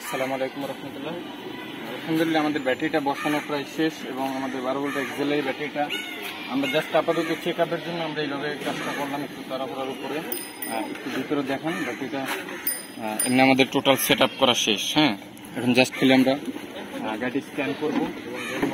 আসসালামু আলাইকুম রহমতুল্লাহ। আলহামদুলিল্লাহ আমাদের ব্যাটারিটা বসানো প্রায় শেষ এবং আমাদের 12 ভোল্ট এক্সেলের ব্যাটারিটা আমরা জাস্ট আপাতত চেক আপের জন্য আমরা এইভাবে কাজটা করলাম, একটু তাড়াহুড়ার উপরে। একটু ভিতরে দেখান ব্যাটারিটা। এমনি আমাদের টোটাল সেট আপ করা শেষ। হ্যাঁ, এখন জাস্ট খেলে আমরা গাড়ি স্ক্যান করবো এবং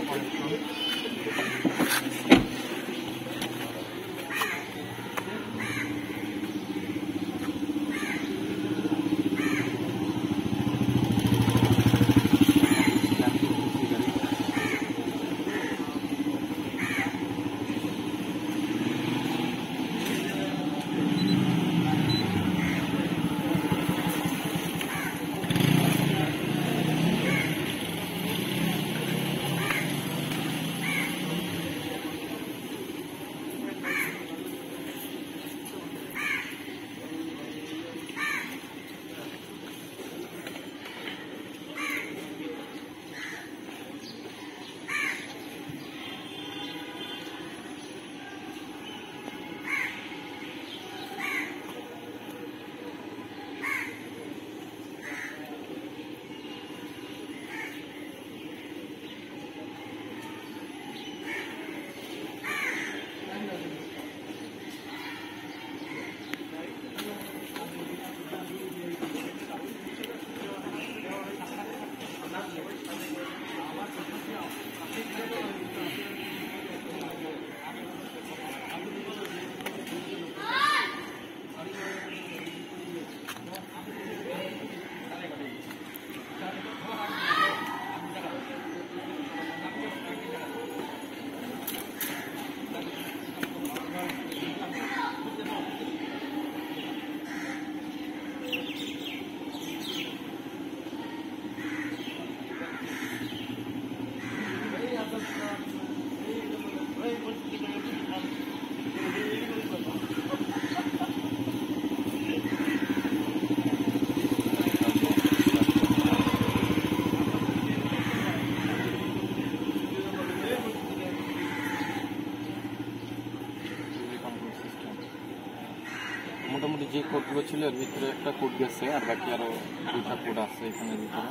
মোটামুটি যে কোডগুলো ছিল এর ভিতরে একটা কোড গেছে, আর বাকি আরো দুটা কোড আছে এখানের ভিতরে,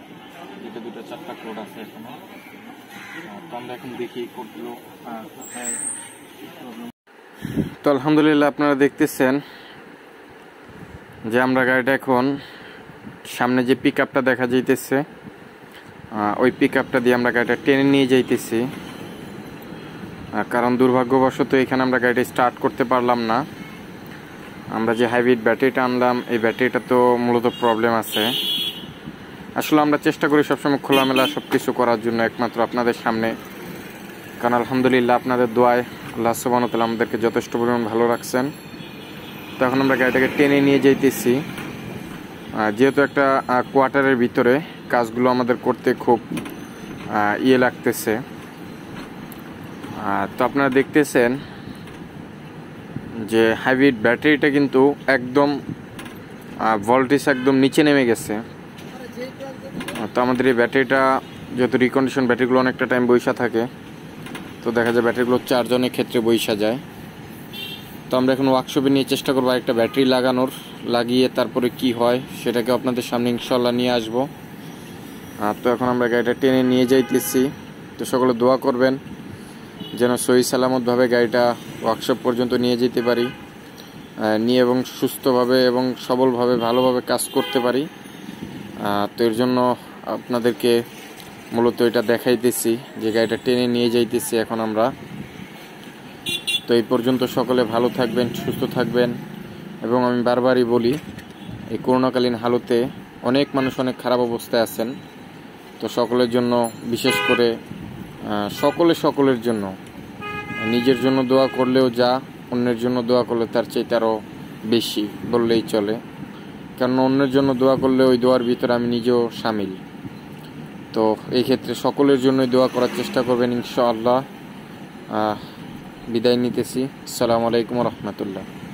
দুটা চারটা কোড আছে এখানে। তো আমরা এখন দেখি কোডগুলো। তো আলহামদুলিল্লাহ আপনারা দেখতেছেন যে আমরা গাড়িটা এখন সামনে যে পিক আপটা দেখা যাইতেছে ওই পিক আপটা দিয়ে আমরা গাড়িটা টেনে নিয়ে যাইতেছি, কারণ দুর্ভাগ্যবশত এখানে আমরা গাড়িটা স্টার্ট করতে পারলাম না। আমরা যে হাইব্রিড ব্যাটারিটা আনলাম এই ব্যাটারিটা তো মূলত প্রবলেম আছে। আসলে আমরা চেষ্টা করি সবসময় খোলামেলা সব কিছু করার জন্য, একমাত্র আপনাদের সামনে, কারণ আলহামদুলিল্লাহ আপনাদের দোয়ায় আল্লাহ সুবহানাহু ওয়া তাআলা আমাদেরকে যথেষ্ট পরিমাণ ভালো রাখছেন। তো এখন আমরা গাড়িটাকে টেনে নিয়ে যাইতেছি, যেহেতু একটা কোয়ার্টারের ভিতরে কাজগুলো আমাদের করতে খুব লাগতেছে। তো আপনারা দেখতেছেন যে হাইব্রিড ব্যাটারিটা কিন্তু একদম ভোল্টেজ একদম নিচে নেমে গেছে। তো আমাদের এই ব্যাটারিটা যেহেতু রিকন্ডিশন ব্যাটারিগুলো অনেকটা টাইম বৈশা থাকে, তো দেখা যায় ব্যাটারিগুলো চার্জনের ক্ষেত্রে বৈশা যায়। তো আমরা এখন ওয়ার্কশপে নিয়ে চেষ্টা করবো একটা ব্যাটারি লাগিয়ে তারপরে কি হয় সেটাকে আপনাদের সামনে ইনশাল্লাহ নিয়ে আসবো। তো এখন আমরা গাড়িটা টেনে নিয়ে যাইতেছি। তো সকলে দোয়া করবেন যেন সহি সালামতভাবে গাড়িটা ওয়ার্কশপ পর্যন্ত নিয়ে যেতে পারি, নিয়ে এবং সুস্থভাবে এবং সবলভাবে ভালোভাবে কাজ করতে পারি। তো এর জন্য আপনাদেরকে মূলত এটা দেখাইতেছি যে গাড়িটা টেনে নিয়ে যাইতেছি এখন আমরা। তো এই পর্যন্ত সকলে ভালো থাকবেন, সুস্থ থাকবেন। এবং আমি বারবারই বলি, এই করোনাকালীন হালতে অনেক মানুষ অনেক খারাপ অবস্থায় আছেন। তো সকলের জন্য, বিশেষ করে সকলের জন্য, নিজের জন্য দোয়া করলেও যা, অন্যের জন্য দোয়া করলে তার চাইতে আরও বেশি বললেই চলে। কারণ অন্যের জন্য দোয়া করলে ওই দোয়ার ভিতরে আমি নিজেও শামিল। তো এই ক্ষেত্রে সকলের জন্যই দোয়া করার চেষ্টা করবেন ইনশাআল্লাহ। বিদায় নিতেছি। আসসালামু আলাইকুম রহমতুল্লাহ।